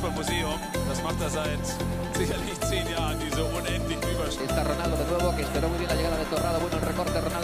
Fußballmuseum. Das macht er seit sicherlich 10 Jahren, diese unendlichen Überstunden. Está Ronaldo de nuevo, que esperó muy bien la llegada de Torrado. Bueno, el recorte Ronaldo.